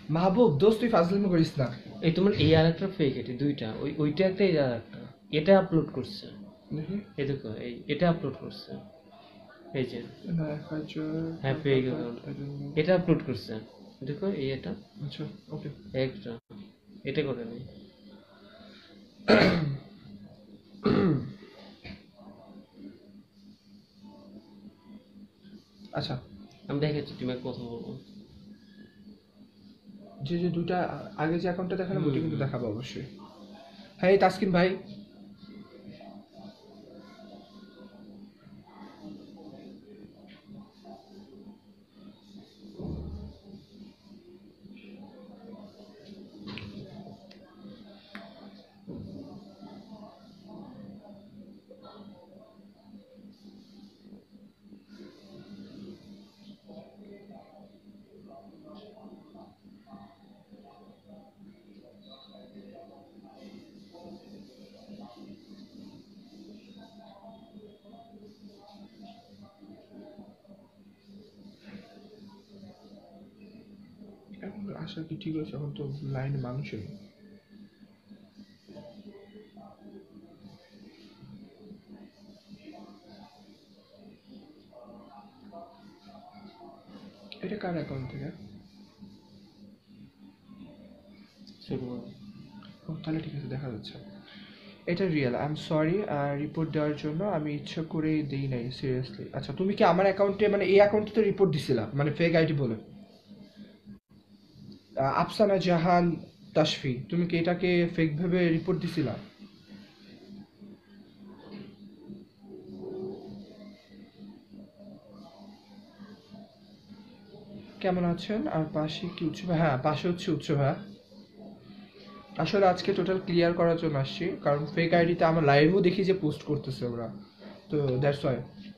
মাহবুব দোস্ত তুই ফাজলামি করিস না। এই তোমার এই আর একটা ফেক আইডি দুইটা, ওইটা একটা এই আর একটা, এটা আপলোড করছে। দেখি এই দেখো এটা আপলোড করছে, এই যে না হ্যাঁ ফেক অ্যাকাউন্ট, এটা আপলোড করছে দেখো এই এটা। আচ্ছা ওকে। একটা এটা করে নেই। আচ্ছা আমি দেখাচ্ছি, তুমি কথা বলবো। যে যে দুটা আগে যে অ্যাকাউন্টটা দেখালাম ওটা কিন্তু দেখাবো অবশ্যই। হ্যাঁ এই তাসকিন ভাই, এখন আশা কি ঠিক আছে? এখন তো লাইনে মানুষই নেই। এটা কার অ্যাকাউন্ট থেকে? ও তাহলে ঠিক আছে, দেখা যাচ্ছে এটা real. I am sorry, report দেওয়ার জন্য আমি ইচ্ছা করেই দিই নাই সিরিয়াসলি। আচ্ছা তুমি কি আমার অ্যাকাউন্টে মানে এই অ্যাকাউন্টে তো রিপোর্ট দিছিলা মানে ফেক আইডি বলে? আফসানা জাহান তাশফি, তুমি কি এটাকে ফেক ভেবে রিপোর্ট দিছিলা? কেমন আছেন? আর পাশে কি উৎসব? হ্যাঁ পাশে হচ্ছে উৎসব। হ্যাঁ আসলে আজকে টোটাল ক্লিয়ার করার জন্য আসছি, কারণ ফেক আইডিতে আমার লাইভও দেখি যে পোস্ট করতেছে ওরা, তো দ্যাটস ওয়াই।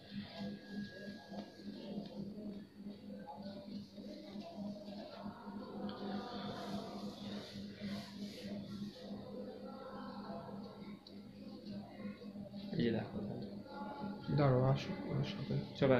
এই যে দেখো দাঁড়াও আসুক ওরা সবাই। সবাই।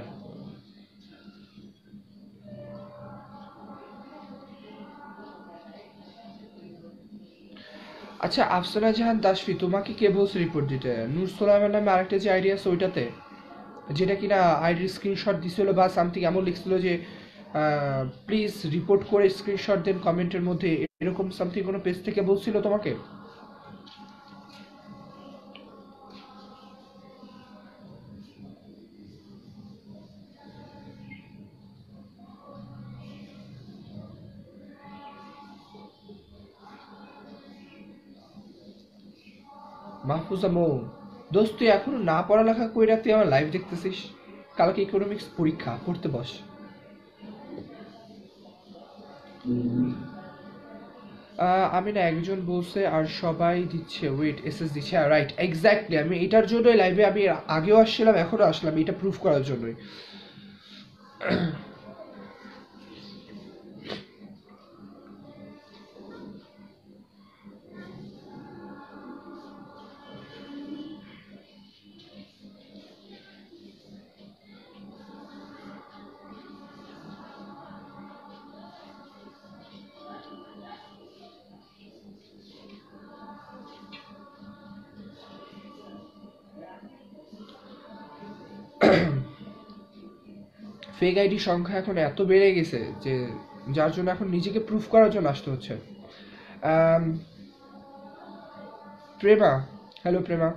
আচ্ছা আফসানা জাহান তাশফি, তোমাকে কে বলছে রিপোর্ট দিতে? নূর সোলাইমান নামে আরেকটা যে আইডি আছে ওইটাতে, যেটা কিনা আইডির স্ক্রিনশট দিছিল বা সামথিং এমন লিখছিল যে প্লিজ রিপোর্ট করে স্ক্রিনশট দেন কমেন্টের মধ্যে, এরকম সামথিং কোনো পেজ থেকে বলছিল তোমাকে? মাহফুজা মৌ, দোস্ত তুই এখনো না পড়ালেখা কইরা তুই আমার লাইভ দেখতেছিস? কালকে ইকোনমিক্স পরীক্ষা, পড়তে বস। আমি না একজন বলছে আর সবাই দিচ্ছে, ওয়েট এসএস দিচ্ছে, রাইট এক্স্যাক্টলি, আমি এটার জন্যই লাইভে আমি আগেও আসছিলাম এখনো আসলাম এটা প্রুফ করার জন্যই। ফেক আইডি সংখ্যা এখন এত বেড়ে গেছে যে যার জন্য এখন নিজেকে প্রুফ করার জন্য আসতে হচ্ছে। প্রেমা, হ্যালো প্রেমা।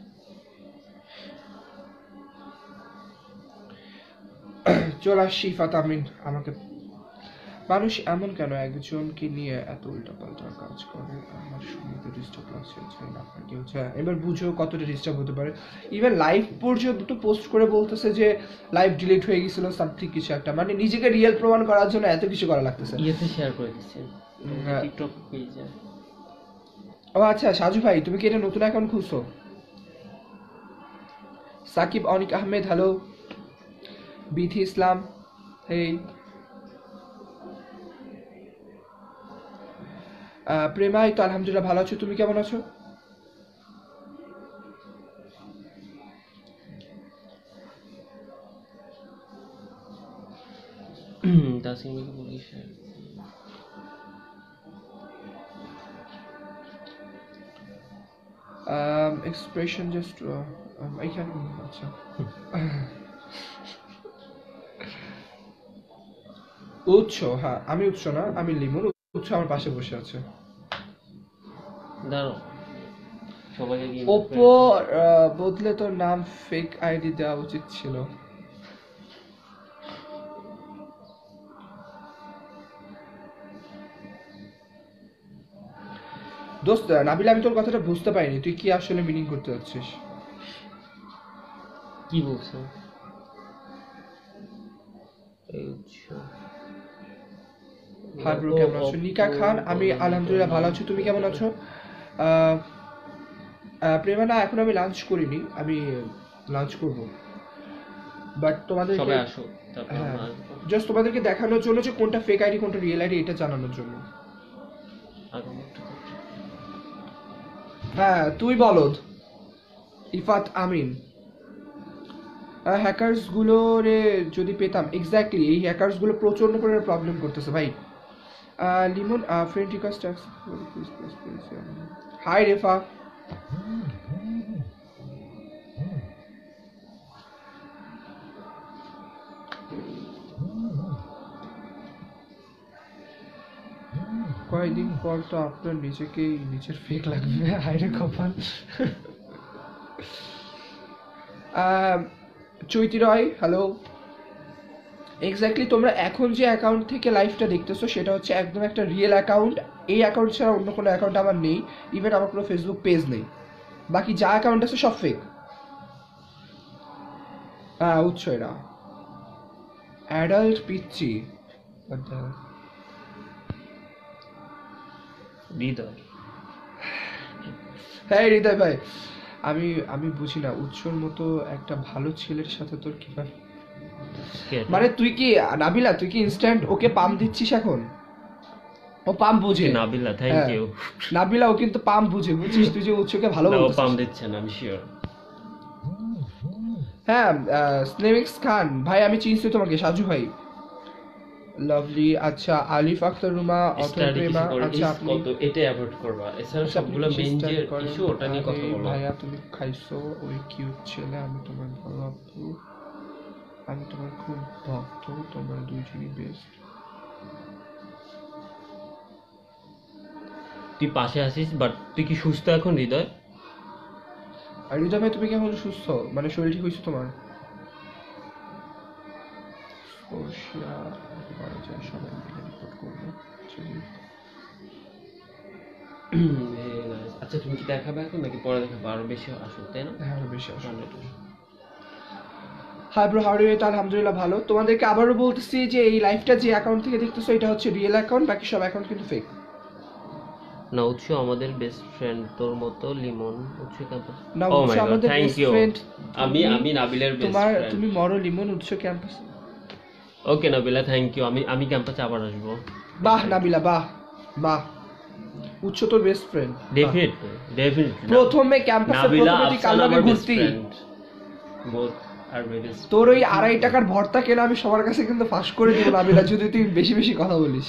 চল আসছি ফাতামিন আমাকে। মানুষ এমন কেন একজনকে নিয়ে এত উল্টাপাল্টা কাজ করে? আমার শুনতে ডিস্টার্ব লাগছে, আপনার কি হচ্ছে? এবার বুঝো কতটা ডিস্টার্ব হতে পারে। ইভেন লাইভ পর্যন্ত পোস্ট করে বলতেছে যে লাইভ ডিলিট হয়ে গেছিল সামথিং কিছু একটা, মানে নিজেকে রিয়েল প্রমাণ করার জন্য এত কিছু করা লাগতেছে। ইয়েতে শেয়ার করে দিচ্ছে টিকটক পেজে। ও আচ্ছা সাজু ভাই, তুমি কি এটা নতুন অ্যাকাউন্ট খুলছো? সাকিব অনিক আহমেদ, হ্যালো। বিথি ইসলাম, হেই। প্রেমা, এই তো আলহামদুলিল্লাহ ভালো আছো, তুমি কেমন আছো? তাসকিনকে বলিস। এক্সপ্রেশন জাস্ট এইখানে আচ্ছা উৎস, হ্যাঁ আমি উৎস না, আমি লিমন। উৎস আমার পাশে বসে আছে। দাঁড়াও সবাইকে গিয়ে ওপো বদলে তোর নাম ফেক আইডি দেওয়া উচিত ছিল। দোস্ত নাবিল, আমি তোর কথাটা বুঝতে পারিনি, তুই কি আসলে মিনিং করতে যাচ্ছিস? কি বলছো? হাই ব্রো, কেমন আছো? নিকা খান, আমি আলহামদুলিল্লাহ ভালো আছি, তুমি কেমন আছো? প্রেমা না, এখন আমি লাঞ্চ করিনি, আমি লাঞ্চ করব, বাট তোমাদের সবাই আসো তারপর জাস্ট তোমাদেরকে দেখানোর জন্য যে কোনটা ফেক আইডি কোনটা রিয়েল আইডি এটা জানানোর জন্য। হ্যাঁ তুই বলদ ইফাত আমিন। হ্যাকার্স গুলো রে যদি পেতাম, এক্স্যাক্টলি এই হ্যাকার্স গুলো প্রচন্ড করে প্রবলেম করতেছে ভাই। Limon friend request, hi Refa. কয়েকদিন পর তো আপনার নিজেকেই নিজের ফেক লাগবে। হাইরে কপাল। চৈতি রয়, হ্যালো। এক্স্যাক্টলি তোমরা এখন যে অ্যাকাউন্ট থেকে লাইভটা দেখতেছো সেটা হচ্ছে একদম একটা রিয়েল অ্যাকাউন্ট। এই অ্যাকাউন্ট ছাড়া অন্য কোনো অ্যাকাউন্ট আমার নেই, ইভেন আমার কোনো ফেসবুক পেজ নেই, বাকি যা অ্যাকাউন্ট আছে সব ফেক। উৎস এরা অ্যাডাল্ট পিচ্ছি। হৃদয়, হ্যাঁ হৃদয় ভাই, আমি বুঝি না উৎসর মতো একটা ভালো ছেলের সাথে তোর কিভাবে, মানে তুই কি নাবিলা, তুই কি ইনস্ট্যান্ট ওকে পাম্প দিচ্ছিস এখন? ও পাম্প বুঝে। Nabila thank you. নাবিলা ও কিন্তু পাম্প বুঝে, বুঝছিস তুই যে উৎসকে ভালো বলছিস। ও পাম্প দিচ্ছে না, আমি শিওর। হ্যাঁ স্নেমিক্স খান ভাই, আমি চিনছি তোমাকে, সাজু ভাই, লাভলি। আচ্ছা আলিফ আক্তার রুমা, অথর প্রেমা। আচ্ছা আপনি কত এটা অ্যাভয়েড করবা, এছাড়া সবগুলো মেইন যে ইস্যু ওটা নিয়ে কথা বলো। ভাইয়া তুমি খাইছো ওই কিউট ছেলে, আমি তোমার বড় আপু, আমি তোমার খুব ভক্ত, তোমরা দুইজনই বেস্ট। তুই পাশে আসিস, বাট তুই কি সুস্থ এখন হৃদয়? আর হৃদয় ভাই তুমি কেমন সুস্থ, মানে শরীর ঠিক হয়েছে তোমার? সবাই মিলে রিপোর্ট করবো। আচ্ছা তুমি কি দেখাবে এখন নাকি পরে দেখাবো? আরো বেশি আসুক তাই না? হ্যাঁ আরো বেশি আসুক। Hi bro, how are you? আলহামদুলিল্লাহ ভালো। তোমাদেরকে আবারও বলতেছি যে এই লাইভটা যে অ্যাকাউন্ট থেকে দেখতেছো এটা হচ্ছে রিয়েল অ্যাকাউন্ট, বাকি সব অ্যাকাউন্ট কিন্তু ফেক। না উৎস আমাদের বেস্ট ফ্রেন্ড, তোর মতো লিমন। উৎস ক্যাম্পাস, না ও উৎস মাই গড আমাদের থ্যাংক বেস্ট ইউ। ফ্রেন্ড। আমি নাবিলের বেস্ট তোমার ফ্রেন্ড। তুমি মরো Limon, Utsho campus. Okay Nabila thank you, আমি ক্যাম্পাসে আবার আসবো। বাহ নাবিলা, বাহ বাহ। উৎস তোর বেস্ট ফ্রেন্ড ডেফিনেটলি। প্রথমে ক্যাম্পাসে প্রথমে তুই কাল লগে ঘুরতি, বোথ আর বেস্ট। তোর ওই 2.5 টাকার ভর্তা কেনা আমি সবার কাছে কিন্তু ফাঁস করে দিব নাবিলা, যদি তুই বেশি বেশি কথা বলিস।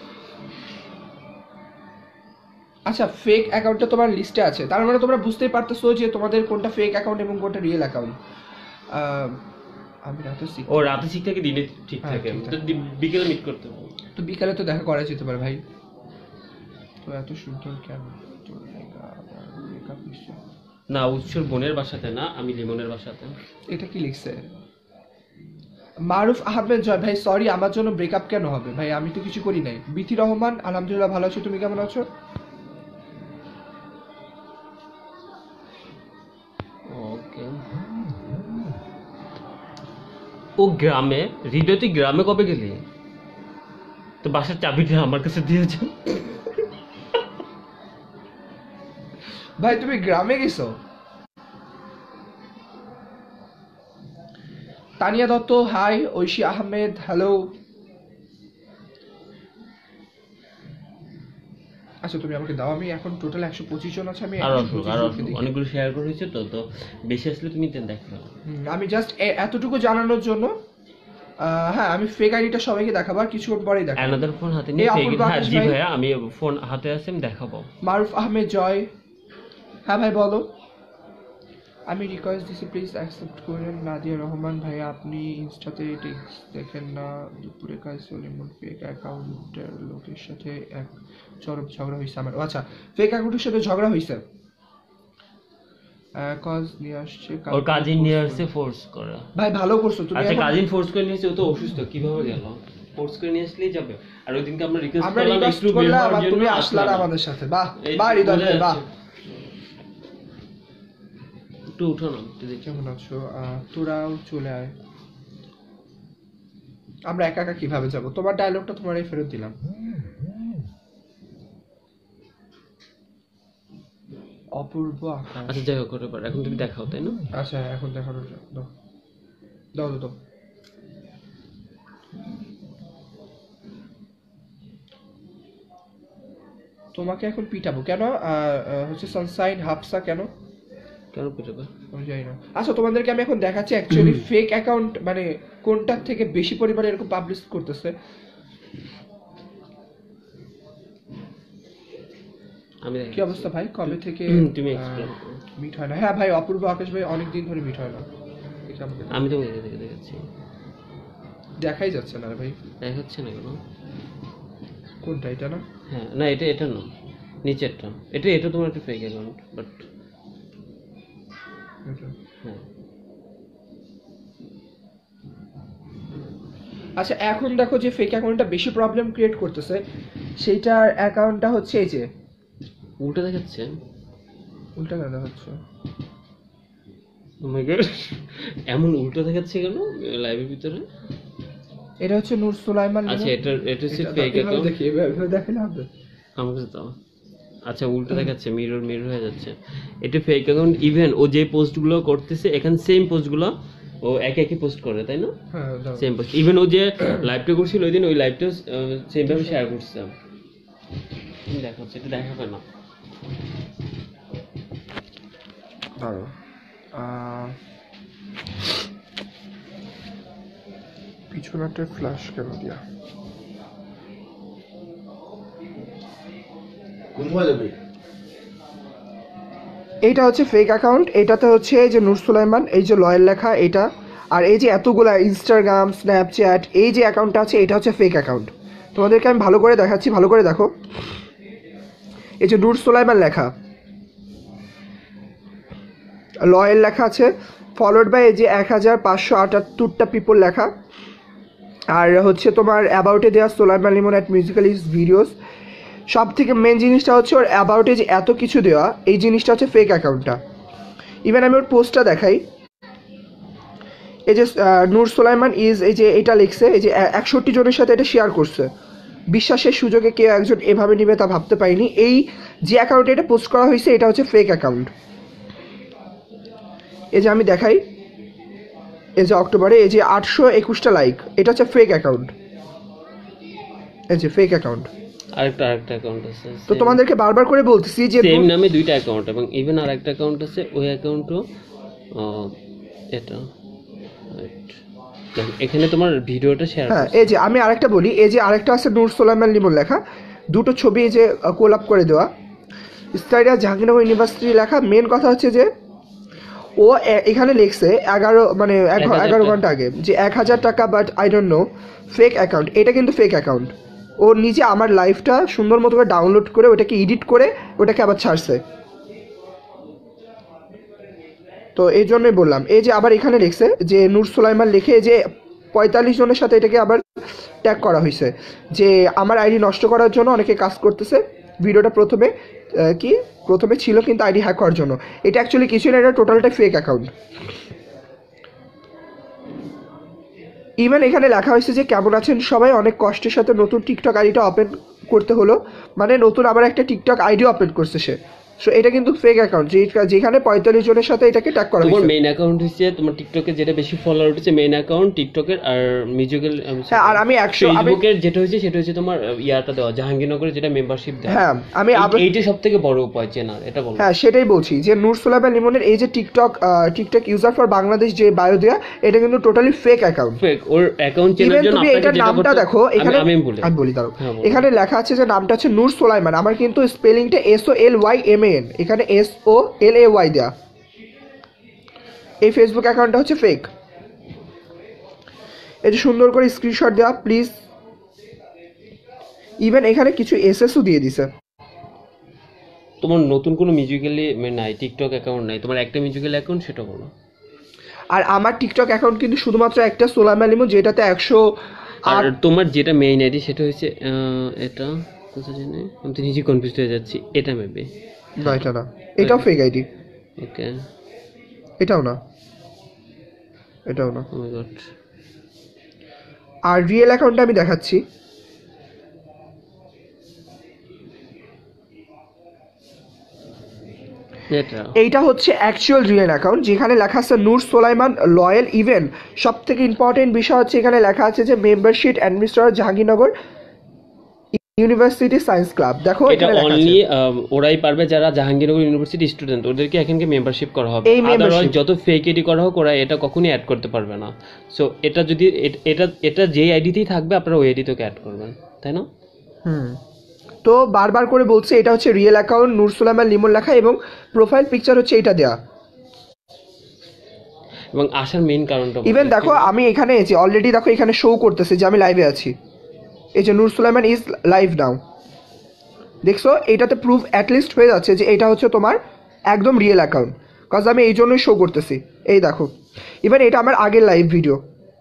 আচ্ছা ফেক অ্যাকাউন্টটা তোমার লিস্টে আছে, তার মানে তোমরা বুঝতেই পারতেছো যে তোমাদের কোনটা ফেক অ্যাকাউন্ট এবং কোনটা রিয়েল অ্যাকাউন্ট। আমি রাতে শিখি। ও রাতে শিখ থাকে, দিনে ঠিক থাকে, তো বিকেলে মিট করতে হবে। তো বিকালে তো দেখা করা যেতে পারে ভাই। তো এত সুন্দর কেন তোর মেকআপ নিশ্চয়? না উৎসর বোনের বাসাতে না, আমি লিমনের বাসাতে। এটা কি লিখছে? মারুফ আহমেদ জয় ভাই, সরি আমার জন্য ব্রেকআপ কেন হবে ভাই, আমি তো কিছু করি নাই। বিথি রহমান, আলহামদুলিল্লাহ ভালো আছো, তুমি কেমন আছো? ওকে। ও গ্রামে, হৃদয় তুই গ্রামে কবে গেলি? তো বাসার চাবিটা আমার কাছে দিয়েছ। ভাই তুমি গ্রামে গেছো? Tania Dutta hi, Oishi Ahmed hello. আচ্ছা তুমি আমাকে দাও, আমি এখন টোটাল 125 জন আছে, আমি আর অনেকগুলো শেয়ার করে হয়েছে, তো বেশি আসলে তুমি দেখো। আমি জাস্ট এতটুকু জানানোর জন্য, হ্যাঁ আমি ফেক আইডিটা সবাইকে দেখাবো, আর কিছুক্ষণ পরেই দেখাবো। অ্যানাদার ফোন হাতে নিয়ে জি ভাইয়া আমি ফোন হাতে আছে, আমি দেখাবো। মারুফ আহমেদ জয়, হ্যাঁ ভাই বলো। আমি রিকোয়েস্ট দিছি প্লিজ অ্যাকসেপ্ট করেন। নাদিয়া রহমান ভাইয়া আপনি ইনস্টাতে টেক্সট দেখেন না? দুপুরে কাজ সলিমন ফেক অ্যাকাউন্টের লোকের সাথে এক চরম ঝগড়া হয়েছে আমার। আচ্ছা, ফেক অ্যাকাউন্টের সাথে ঝগড়া হয়েছে, কজ নিয়ে আসছে, ওর কাজিন নিয়ে আসছে ফোর্স করে। ভাই ভালো করছো তুমি। আচ্ছা কাজিন ফোর্স করে নিয়ে আসছে, ও তো অসুস্থ, কিভাবে গেল? ফোর্স করে নিয়ে আসলেই যাবে। আর ওই দিনকে আমরা রিকোয়েস্ট করলাম আবার তুমি আসলা আমাদের সাথে। বাহ বাহ হৃদয় ভাই বাহ। একটু উঠো না, একটু দেখি কেমন আছো? তোরাও চলে আয়। আমরা একা একা কিভাবে যাব? তোমার ডায়লগটা তোমারই ফেরত দিলাম। অপূর্ব আকাশ। আচ্ছা যাই হোক, এখন তুমি দেখাও, তাই না? আচ্ছা এখন দেখানো দাও দাও দাও দাও। তোমাকে এখন পিটাবো কেন? হচ্ছে সানসাইন হাফসা কেন কেন পিটাবে আমি জানি না। আচ্ছা তোমাদেরকে আমি এখন দেখাচ্ছি অ্যাকচুয়ালি ফেক অ্যাকাউন্ট মানে কোনটার থেকে বেশি পরিমাণে এরকম পাবলিশ করতেছে। আমি কি অবস্থা ভাই? কবে থেকে তুমি এক্সপ্লেইন মিট হয় না? হ্যাঁ ভাই, অপূর্ব আকাশ ভাই অনেক দিন ধরে মিট হয় না। আমি তো দেখাচ্ছি, দেখাই যাচ্ছে না ভাই। দেখাচ্ছে না কেন? কোনটা? এটা না? হ্যাঁ না, এটা না, নিচেরটা। এটা তোমার একটা ফেক অ্যাকাউন্ট, বাট হ্যাঁ। আচ্ছা এখন দেখো যে ফেক অ্যাকাউন্টটা বেশি প্রবলেম ক্রিয়েট করতেছে, সেইটার অ্যাকাউন্টটা হচ্ছে এই যে উল্টা দেখাচ্ছে। উল্টা কেন দেখাচ্ছে? ও মাই গড, এমন উল্টো দেখাচ্ছে কেন লাইভের ভিতরে? এটা হচ্ছে নূর সুলাইমান। আচ্ছা এটা হচ্ছে ফেক অ্যাকাউন্ট। দেখি এভাবে দেখেন হবে আমাকে দাও। আচ্ছা উল্টো দেখাচ্ছে, মিরর হয়ে যাচ্ছে। এটা ফেক অ্যাকাউন্ট। ইভেন ও যে পোস্টগুলো করতেছে এখানে সেম পোস্টগুলো ও একই পোস্ট করে, তাই না? হ্যাঁ সেম পোস্ট। ইভেন ও যে লাইভটা করছিল ওই দিন, ওই লাইভটা সেম ভাবে শেয়ার করছে। দেখাচ্ছে, এটা দেখাবে না। দাঁড়াও, পিছনেরটা ফ্ল্যাশ কেন দিয়া? এইটা হচ্ছে ফেক অ্যাকাউন্ট। এটাতে হচ্ছে যে নূর সুলাইমান, এই যে লয়ের লেখা এটা, আর এই যে এতগুলা ইনস্টাগ্রাম স্ন্যাপচ্যাট এই যে অ্যাকাউন্টটা আছে এটা হচ্ছে ফেক অ্যাকাউন্ট। তোমাদেরকে আমি ভালো করে দেখাচ্ছি, ভালো করে দেখো। এই যে নূর সুলাইমান লেখা, লয়ের লেখা আছে, ফলোড বাই এই যে 1578টা পিপল লেখা, আর হচ্ছে তোমার অ্যাবাউটে দেওয়া Solaiman Limon at musical is videos. সব থেকে মেন জিনিসটা হচ্ছে ওর অ্যাবাউটে যে এত কিছু দেওয়া, এই জিনিসটা হচ্ছে ফেক অ্যাকাউন্টটা। ইভেন আমি ওর পোস্টটা দেখাই, এই যে নূর সুলাইমান ইজ, এই যে এটা লিখছে, এই যে 61 জনের সাথে এটা শেয়ার করছে। বিশ্বাসের সুযোগে কেউ একজন এভাবে নিবে তা ভাবতে পারিনি। এই যে অ্যাকাউন্টে এটা পোস্ট করা হয়েছে এটা হচ্ছে ফেক অ্যাকাউন্ট। এই যে আমি দেখাই, এই যে অক্টোবরে এই যে 821টা লাইক, এটা হচ্ছে ফেক অ্যাকাউন্ট। এই যে ফেক অ্যাকাউন্ট। আরেকটা অ্যাকাউন্ট আছে, তো তোমাদেরকে বারবার করে বলতেছি যে সেম নামে দুইটা অ্যাকাউন্ট, এবং ইভেন আরেকটা অ্যাকাউন্ট আছে, ওই অ্যাকাউন্টও এটা এখানে তোমার ভিডিওটা শেয়ার। হ্যাঁ এই যে আমি আরেকটা বলি, এই যে আরেকটা আছে নূর সুলাইমান লিমন লেখা, দুটো ছবি এই যে কোলাপ করে দেওয়া, স্টাইডা জাহাঙ্গীরনগর ইউনিভার্সিটি লেখা। মেন কথা হচ্ছে যে ও এখানে লিখছে 11 ঘন্টা আগে যে 1000 টাকা, but I don't know fake account. এটা কিন্তু ফেক অ্যাকাউন্ট। ও নিজে আমার লাইভটা সুন্দর মতো করে ডাউনলোড করে ওটাকে এডিট করে ওটাকে আবার ছাড়ছে। তো এই জন্যই বললাম। এই যে আবার এখানে লিখছে যে নূর সুলাইমান লিখে যে 45 জনের সাথে এটাকে আবার ট্যাগ করা হয়েছে যে আমার আইডি নষ্ট করার জন্য অনেকে কাজ করতেছে। ভিডিওটা প্রথমে ছিল কিন্তু আইডি হ্যাক করার জন্য। এটা অ্যাকচুয়ালি কিছু না, এটা টোটালটাই ফেক অ্যাকাউন্ট। ইভেন এখানে লেখা হয়েছে যে কেমন আছেন সবাই, অনেক কষ্টের সাথে নতুন টিকটক আইডিটা ওপেন করতে হলো, মানে নতুন আবার একটা টিকটক আইডি ওপেন করছে সে। সো এটা কিন্তু ফেক অ্যাকাউন্ট, যেখানে 45 জনের সাথে এটাকে ট্যাগ করা হয়েছে। তোমার মেইন অ্যাকাউন্ট হচ্ছে তোমার টিকটকে যেটা বেশি ফলোয়ার উঠেছে, মেইন অ্যাকাউন্ট টিকটকের, আর মিউজিক্যাল। হ্যাঁ, আর আমি 100 ফেসবুকের যেটা হচ্ছে সেটা হচ্ছে তোমার ইয়াটা দেওয়া, জাহাঙ্গীরনগরের যেটা মেম্বারশিপ দেওয়া। হ্যাঁ আমি এইটা সবথেকে বড় উপায় চেনার, এটা বলো। হ্যাঁ সেটাই বলছি যে নূর সুলাইমান লিমনের এই যে টিকটক ইউজার ফর বাংলাদেশ যে বায়ো দেয়া, এটা কিন্তু টোটালি ফেক অ্যাকাউন্ট। ফেক। ওর অ্যাকাউন্ট চেনার জন্য আপনাকে যেটা নামটা দেখো এখানে, আমি বলি দাঁড়াও, এখানে লেখা আছে যে নামটা হচ্ছে নূর সুলাইমান, আমার কিন্তু স্পেলিংটা SOLYMAN, এখানে SOLAY দেয়া। এই ফেসবুক অ্যাকাউন্টটা হচ্ছে ফেক। এই যে সুন্দর করে স্ক্রিনশট দেওয়া প্লিজ। ইভেন এখানে কিছু এসএসও দিয়ে দিছে। তোমার নতুন কোনো মিউজিক্যালি নাই, টিকটক অ্যাকাউন্ট নাই, তোমার একটা মিউজিক্যাল অ্যাকাউন্ট সেটা বলো। আর আমার টিকটক অ্যাকাউন্ট কিন্তু শুধুমাত্র একটা, সোলাইমান লিমন, যেটাতে 100। আর তোমার যেটা মেইন আইডি সেটা হচ্ছে এটা কোথায় জানি, আমি তো নিজে কনফিউজ হয়ে যাচ্ছি। এটা মেবি না, এটা না, এটাও ফেক আইডি। ওকে, এটাও না, এটাও না। ও মাই গড। আর রিয়েল অ্যাকাউন্টটা আমি দেখাচ্ছি। এইটা হচ্ছে অ্যাকচুয়াল রিয়েল অ্যাকাউন্ট, যেখানে লেখা আছে নূর সোলাইমান লয়েল। ইভেন সব থেকে ইম্পর্টেন্ট বিষয় হচ্ছে এখানে লেখা আছে যে membership administrator Jahangirnagar university science club. দেখো এটা অনলি ওরাই পারবে যারা জাহাঙ্গীরনগর ইউনিভার্সিটি স্টুডেন্ট, ওদেরকে এখানকে মেম্বারশিপ করা হবে। আদারওয়াইজ যত ফেক আইডি করা হোক ওরা এটা কখনোই অ্যাড করতে পারবে না। সো এটা যদি এটা যেই আইডিতেই থাকবে আপনারা ওই আইডিতেও অ্যাড করবেন, তাই না? তো বারবার করে বলছে এটা হচ্ছে রিয়েল অ্যাকাউন্ট, নূর সোলাইমান লিমন লেখা, এবং প্রোফাইল পিকচার হচ্ছে এটা দেয়া। এবং আসার মেইন কারণটা ইভেন দেখো আমি এখানে এসেছি অলরেডি, দেখো এখানে শো করতেছে যে আমি লাইভে আছি। এই যে নূর সোলাইমান ইজ লাইভ নাও, দেখছো? এটাতে প্রুফ অ্যাটলিস্ট হয়ে যাচ্ছে যে এটা হচ্ছে তোমার একদম রিয়েল অ্যাকাউন্ট, কজ আমি এই জন্যই শো করতেছি। এই দেখো, ইভেন এটা আমার আগের লাইভ ভিডিও।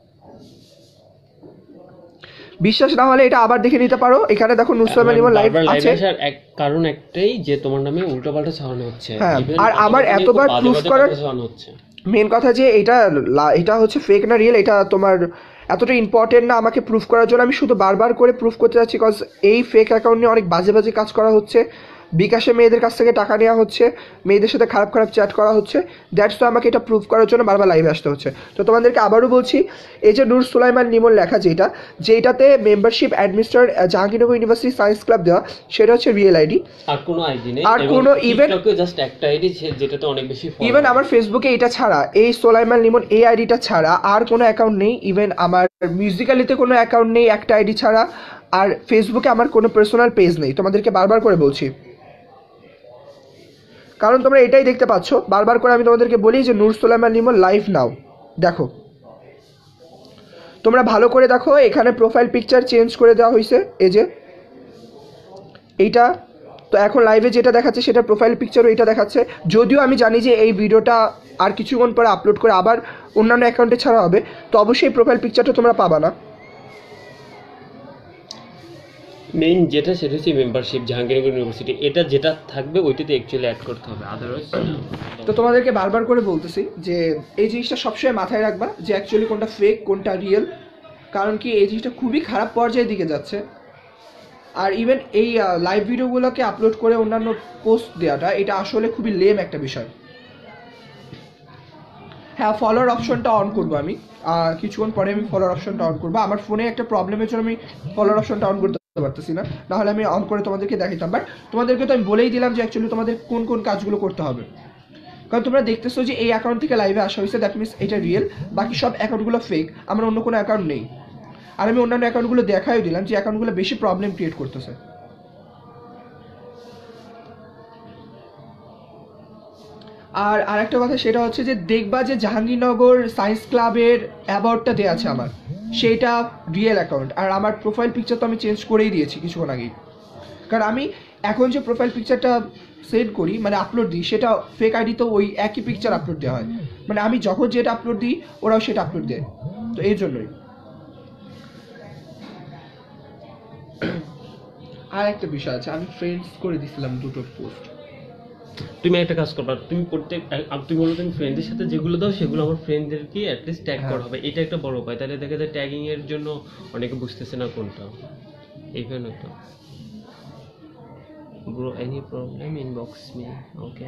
বিশ্বাস না হলে এটা আবার দেখে নিতে পারো। এখানে দেখো নূর সোলাইমান লিমন লাইভ আছে। কারণ একটাই যে তোমার নামে উল্টোপাল্টা ছড়ানো হচ্ছে। হ্যাঁ, আর আমার এতবার প্রুফ করার মেন কথা যে এটা হচ্ছে ফেক না রিয়েল, এটা তোমার এতটা ইম্পর্টেন্ট না আমাকে প্রুফ করার জন্য। আমি শুধু বারবার করে প্রুফ করতে যাচ্ছি, কজ এই ফেক অ্যাকাউন্ট নিয়ে অনেক বাজে বাজে কাজ করা হচ্ছে। বিকাশে মেয়েদের কাছ থেকে টাকা নেওয়া হচ্ছে, মেয়েদের সাথে খারাপ খারাপ চ্যাট করা হচ্ছে। দ্যাটস তো আমাকে এটা প্রুফ করার জন্য বারবার লাইভে আসতে হচ্ছে। তো তোমাদেরকে আবারও বলছি, এই যে নূর সোলাইমান লিমন লেখা যেটাতে membership administrator Jahangirnagar university science club দেওয়া, সেটা হচ্ছে রিয়েল আইডি। আর কোনো আইডি নেই, আর কোনো ইভেন জাস্ট একটা আইডি যেটাতে অনেক বেশি ফলোয়ার। ইভেন আমার ফেসবুকে এটা ছাড়া, এই সোলাইমান লিমন এই আইডিটা ছাড়া আর কোনো অ্যাকাউন্ট নেই। ইভেন আমার মিউজিক্যালিতে কোনো অ্যাকাউন্ট নেই একটা আইডি ছাড়া। আর ফেসবুকে আমার কোনো পার্সোনাল পেজ নেই। তোমাদেরকে বারবার করে বলছি, কারণ তোমরা এটাই দেখতে পাচ্ছ। বারবার করে আমি তোমাদেরকে বলি যে নূর সোলাইমান লিমন লাইভ নাও, দেখো তোমরা ভালো করে দেখো। এখানে প্রোফাইল পিকচার চেঞ্জ করে দেওয়া হয়েছে, এই যে এইটা। তো এখন লাইভে যেটা দেখাচ্ছে সেটা প্রোফাইল পিকচারও এটা দেখাচ্ছে। যদিও আমি জানি যে এই ভিডিওটা আর কিছুক্ষণ পরে আপলোড করে আবার অন্যান্য অ্যাকাউন্টে ছাড়া হবে, তো অবশ্যই প্রোফাইল পিকচারটা তোমরা পাবা না। মেইন যেটা সেটা হচ্ছে মেম্বারশিপ জাহাঙ্গীরনগর ইউনিভার্সিটি, এটা যেটা থাকবে ওইটাতে অ্যাকচুয়ালি অ্যাড করতে হবে, আদারওয়াইজ। তো তোমাদেরকে বারবার করে বলতেছি যে এই জিনিসটা সবসময় মাথায় রাখবা যে অ্যাকচুয়ালি কোনটা ফেক কোনটা রিয়েল, কারণ কি এই জিনিসটা খুবই খারাপ পর্যায়ের দিকে যাচ্ছে। আর ইভেন এই লাইভ ভিডিওগুলোকে আপলোড করে অন্যান্য পোস্ট দেওয়াটা, এটা আসলে খুবই লেম একটা বিষয়। হ্যাঁ, ফলোয়ার অপশনটা অন করবো আমি কিছুক্ষণ পরে। আমি ফলোয়ার অপশনটা অন করবো। আমার ফোনে একটা প্রবলেমের জন্য আমি ফলোয়ার অপশনটা অন করতে পারতেছি না, নাহলে আমি অন করে তোমাদেরকে দেখাতাম। বাট তোমাদেরকে তো আমি বলেই দিলাম যে অ্যাকচুয়ালি তোমাদের কোন কোন কাজগুলো করতে হবে। কারণ তোমরা দেখতেছো যে এই অ্যাকাউন্ট থেকে লাইভে আসা হয়েছে, দ্যাট মিনস এটা রিয়েল। বাকি সব অ্যাকাউন্টগুলো ফেক। আমার অন্য কোনো অ্যাকাউন্ট নেই। আর আমি অন্যান্য অ্যাকাউন্টগুলো দেখাইও দিলাম যে অ্যাকাউন্টগুলো বেশি প্রবলেম ক্রিয়েট করতেছে। আর আরেকটা কথা সেটা হচ্ছে যে দেখবা যে জাহাঙ্গীরনগর সায়েন্স ক্লাবের অ্যাবাউটটা দেওয়া আছে আমার, সেটা রিয়েল অ্যাকাউন্ট। আর আমার প্রোফাইল পিকচার তো আমি চেঞ্জ করেই দিয়েছি কিছুক্ষণ আগেই। কারণ আমি এখন যে প্রোফাইল পিকচারটা সেন্ড করি, মানে আপলোড দিই, সেটা ফেক আইডি, তো ওই একই পিকচার আপলোড দেওয়া হয়। মানে আমি যখন যেটা আপলোড দিই ওরাও সেটা আপলোড দেয়, তো এই জন্যই। আর একটা বিষয় আছে, আমি ফ্রেন্ডস করে দিছিলাম দুটো পোস্ট। তুমি একটা কাজ করবা, তুমি তুমি বলো তুমি ফ্রেন্ডদের সাথে যেগুলো দাও সেগুলো আমার ফ্রেন্ডদেরকে অ্যাটলিস্ট ট্যাগ করা হবে। এটা একটা বড় উপায়। তাহলে দেখা যায় ট্যাগিং এর জন্য অনেকে বুঝতেছে না কোনটা। ইভেন একটা bro, any problem inbox me. Okay,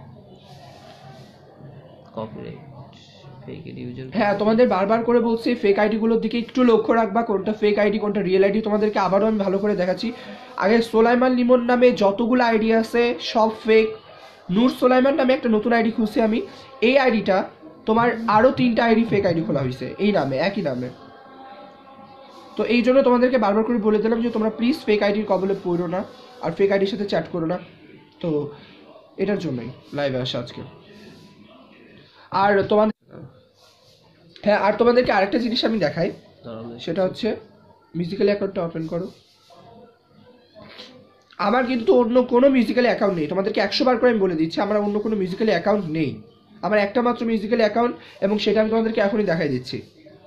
copyright fake user. হ্যাঁ, তোমাদের বারবার করে বলছি ফেক আইডিগুলোর দিকে একটু লক্ষ্য রাখবা, কোনটা ফেক আইডি কোনটা রিয়েল আইডি। তোমাদেরকে আবারও আমি ভালো করে দেখাচ্ছি। আগে সোলাইমান লিমন নামে যতগুলো আইডি আছে সব ফেক। নূর সোলাইমান নামে একটা নতুন আইডি খুলছি আমি। এই আইডিটা তোমার আরও 3টা আইডি ফেক আইডি খোলা হয়েছে এই নামে, একই নামে। তো এই জন্য তোমাদেরকে বারবার করে বলে দিলাম যে তোমরা প্লিজ ফেক আইডির কবলে পড়ো না, আর ফেক আইডির সাথে চ্যাট করো না। তো এটার জন্যই লাইভে আসা আজকে। আর তোমার হ্যাঁ, আর তোমাদেরকে আরেকটা জিনিস আমি দেখাই, সেটা হচ্ছে মিউজিক্যালি অ্যাকাউন্টটা ওপেন করো। আমার কিন্তু অন্য কোনো মিউজিক্যালি অ্যাকাউন্ট নেই, তোমাদেরকে 100 বার করে আমি বলে দিচ্ছি, আমার অন্য কোনো মিউজিক্যালি অ্যাকাউন্ট নেই। আমার একটা মাত্র মিউজিক্যালি অ্যাকাউন্ট, এবং সেটা আমি তোমাদেরকে এখনই দেখাই দিচ্ছি।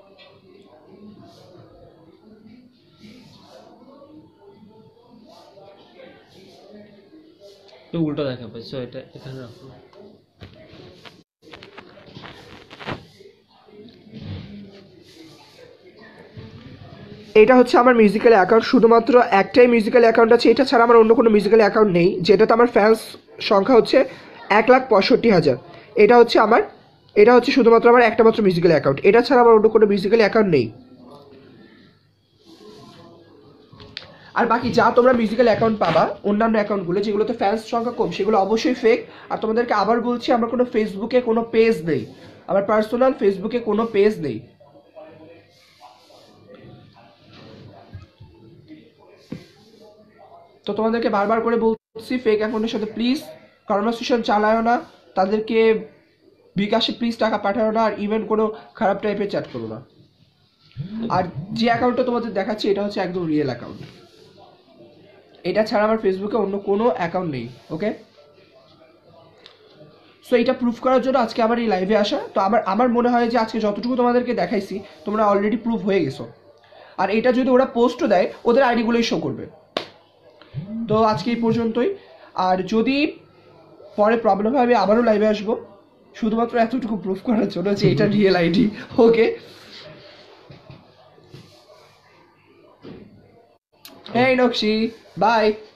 উল্টো দেখাবে, সো এটা এখানে রাখো। এটা হচ্ছে আমার মিউজিক্যাল অ্যাকাউন্ট, শুধুমাত্র একটাই মিউজিক্যাল অ্যাকাউন্ট আছে, এটা ছাড়া আমার অন্য কোনো মিউজিক্যাল অ্যাকাউন্ট নেই, যেটাতে আমার ফ্যান্স সংখ্যা হচ্ছে 1,65,000। এটা হচ্ছে শুধুমাত্র আমার একটা মাত্র মিউজিক্যাল অ্যাকাউন্ট, এটা ছাড়া আমার অন্য কোনো মিউজিক্যাল অ্যাকাউন্ট নেই। আর বাকি যা তোমরা মিউজিক্যাল অ্যাকাউন্ট পাবা অন্যান্য অ্যাকাউন্টগুলো যেগুলোতে ফ্যান্স সংখ্যা কম, সেগুলো অবশ্যই ফেক। আর তোমাদেরকে আবার বলছি, আমার কোনো ফেসবুকে কোনো পেজ নেই, আমার পার্সোনাল ফেসবুকে কোনো পেজ নেই। তো তোমাদেরকে বারবার করে বলছি, ফেক অ্যাকাউন্টের সাথে প্লিজ কনভারসেশন চালায়ও না, তাদেরকে বিকাশে প্লিজ টাকা পাঠাও না, আর ইভেন কোনো খারাপ টাইপের চ্যাট করো না। আর যে অ্যাকাউন্টটা তোমাদের দেখাচ্ছি এটা হচ্ছে একদম রিয়েল অ্যাকাউন্ট, এটা ছাড়া আমার ফেসবুকে অন্য কোনো অ্যাকাউন্ট নেই। ওকে, সো এটা প্রুফ করার জন্য আজকে আমার এই লাইভে আসা। তো আমার মনে হয় যে আজকে যতটুকু তোমাদেরকে দেখাইছি তোমরা অলরেডি প্রুফ হয়ে গেছো। আর এটা যদি ওরা পোস্টও দেয়, ওদের আইডিগুলোই শো করবে। তো আজকে এই পর্যন্তই, আর যদি পরে প্রবলেম হয় আমি আবারও লাইভে আসবো, শুধুমাত্র এতটুকু প্রুফ করার জন্য যে এটা রিয়েল আইডি। ওকে, এই নকশি, বাই।